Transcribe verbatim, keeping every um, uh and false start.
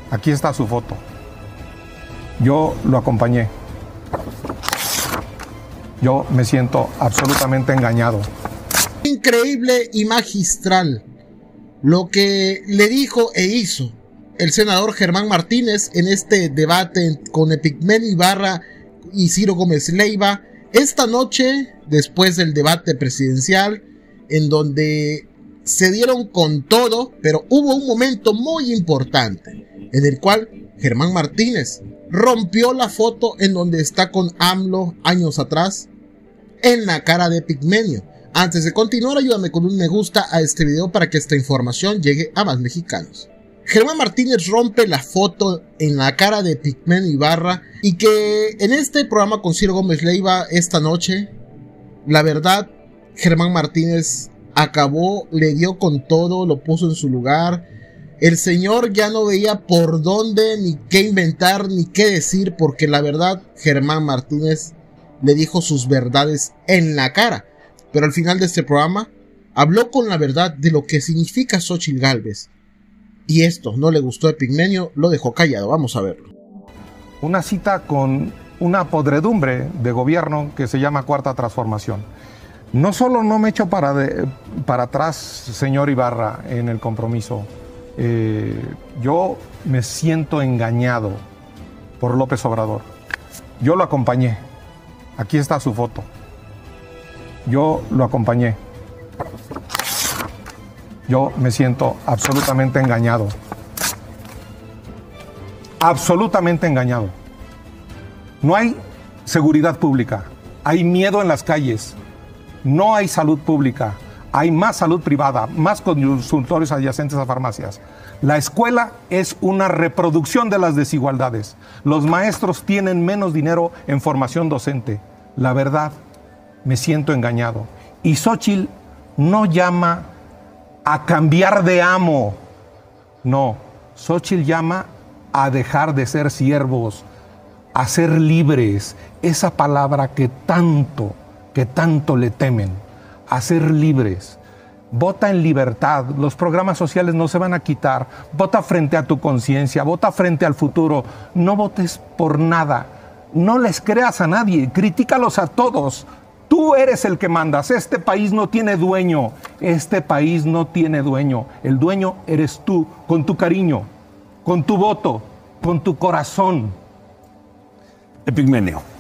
Aquí está su foto. Yo lo acompañé. Yo me siento absolutamente engañado. Increíble y magistral lo que le dijo e hizo el senador Germán Martínez en este debate con Epigmenio Ibarra y Ciro Gómez Leiva esta noche, después del debate presidencial, en donde se dieron con todo, pero hubo un momento muy importante en el cual Germán Martínez rompió la foto en donde está con AMLO años atrás en la cara de Epigmenio. Antes de continuar, ayúdame con un me gusta a este video para que esta información llegue a más mexicanos. Germán Martínez rompe la foto en la cara de Epigmenio Ibarra y que en este programa con Ciro Gómez Leiva esta noche, la verdad, Germán Martínez acabó, le dio con todo, lo puso en su lugar. El señor ya no veía por dónde, ni qué inventar, ni qué decir, porque la verdad, Germán Martínez le dijo sus verdades en la cara. Pero al final de este programa, habló con la verdad de lo que significa Xóchitl Gálvez. Y esto no le gustó a Epigmenio, lo dejó callado. Vamos a verlo. Una cita con una podredumbre de gobierno que se llama Cuarta Transformación. No solo no me echo para, de, para atrás, señor Ibarra, en el compromiso. Eh, yo me siento engañado por López Obrador. Yo lo acompañé. Aquí está su foto. Yo lo acompañé. Yo me siento absolutamente engañado. Absolutamente engañado. No hay seguridad pública. Hay miedo en las calles. No hay salud pública. Hay más salud privada, más consultorios adyacentes a farmacias. La escuela es una reproducción de las desigualdades. Los maestros tienen menos dinero en formación docente. La verdad, me siento engañado. Y Xóchitl no llama a cambiar de amo. No, Xóchitl llama a dejar de ser siervos, a ser libres. Esa palabra que tanto, que tanto le temen, a ser libres. Vota en libertad, los programas sociales no se van a quitar. Vota frente a tu conciencia, vota frente al futuro. No votes por nada, no les creas a nadie, critícalos a todos. Tú eres el que mandas, este país no tiene dueño, este país no tiene dueño. El dueño eres tú, con tu cariño, con tu voto, con tu corazón. Epigmenio.